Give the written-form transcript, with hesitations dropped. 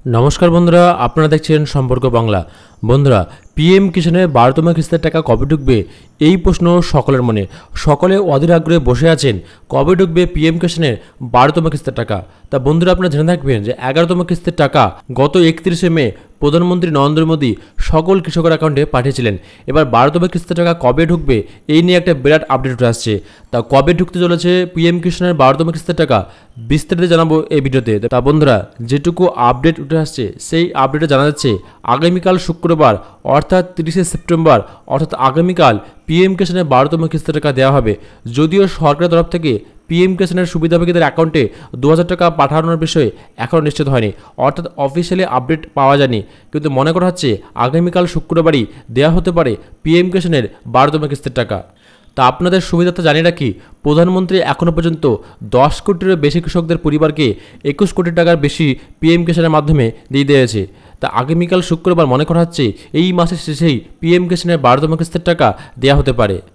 নমস্কার বন্ধুরা, আপনারা দেখছেন সম্পর্ক বাংলা। বন্ধুরা, পিএম কিষাণের 12তম কিস্তির টাকা কবে ঢুকবে এই প্রশ্ন সকলের মনে। সকলে অধীর আগ্রহে বসে আছেন কবে ঢুকবে পিএম কিষাণের 12তম কিস্তির টাকা। তা বন্ধুরা, আপনারা জেনে থাকবেন যে 11তম কিস্তির টাকা গত 31শে মে প্রধানমন্ত্রী নরেন্দ্র মোদী সকল কৃষকের অ্যাকাউন্টে পাঠিয়েছিলেন। এবার 12তম কিস্তির টাকা কবে ঢুকবে এই নিয়ে একটা বিরাট আপডেট উঠে আসছে। তা কবে ঢুকতে চলেছে পিএম কিষাণের 12তম কিস্তির টাকা বিস্তারিত জানাবো এই ভিডিওতে। তা বন্ধুরা, যেটুকু আপডেট উঠে আসছে সেই আপডেটে জানা যাচ্ছে আগামীকাল শুক্রবার অর্থাৎ 30শে সেপ্টেম্বর অর্থাৎ আগামীকাল পিএম কিষাণের 12তম কিস্তির টাকা দেওয়া হবে। যদিও সরকারের তরফ থেকে পিএম কিষাণের সুবিধাভোগীদের অ্যাকাউন্টে 2000 টাকা পাঠানোর বিষয়ে এখনও নিশ্চিত হয়নি, অর্থাৎ অফিসিয়ালি আপডেট পাওয়া যায়নি। কিন্তু মনে করা হচ্ছে আগামীকাল শুক্রবারই দেওয়া হতে পারে পিএম কিষাণের 12তম কিস্তির টাকা। তা আপনাদের সুবিধার্থে জানিয়ে রাখি, প্রধানমন্ত্রী এখনও পর্যন্ত 10 কোটিরও বেশি কৃষকদের পরিবারকে 21 কোটি টাকার বেশি পিএম কিষাণের মাধ্যমে দিয়ে দিয়েছে। তা আগামীকাল শুক্রবার মনে করা হচ্ছে এই মাসের শেষেই পিএম কিষাণের 12তম কিস্তির টাকা দেওয়া হতে পারে।